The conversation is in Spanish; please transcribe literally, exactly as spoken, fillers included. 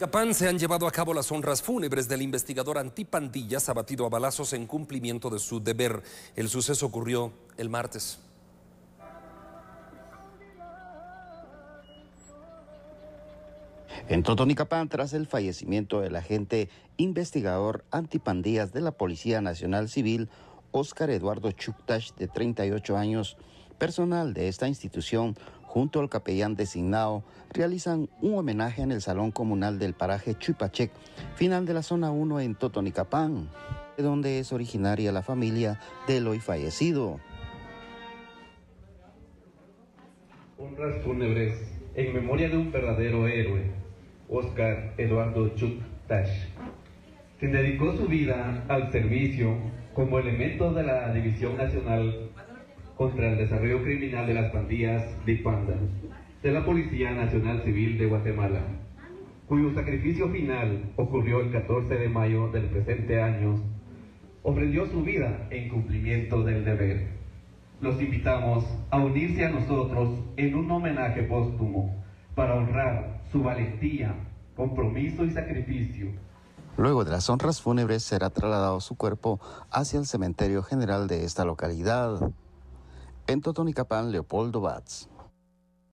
Capán se han llevado a cabo las honras fúnebres del investigador antipandillas abatido a balazos en cumplimiento de su deber. El suceso ocurrió el martes. En Totonicapán, tras el fallecimiento del agente investigador antipandillas de la Policía Nacional Civil, Óscar Eduardo Chuktash, de treinta y ocho años, personal de esta institución, junto al capellán designado, realizan un homenaje en el Salón Comunal del paraje Chuipachec, final de la zona uno en Totonicapán, de donde es originaria la familia del hoy fallecido. Honras fúnebres en memoria de un verdadero héroe, Óscar Eduardo Chuktash, quien dedicó su vida al servicio como elemento de la División Nacional contra el Desarrollo Criminal de las Pandillas DIPANDA de la Policía Nacional Civil de Guatemala, cuyo sacrificio final ocurrió el catorce de mayo del presente año. Ofrendió su vida en cumplimiento del deber. Los invitamos a unirse a nosotros en un homenaje póstumo para honrar su valentía, compromiso y sacrificio. Luego de las honras fúnebres será trasladado su cuerpo hacia el cementerio general de esta localidad. En Totonicapán, Leopoldo Batz.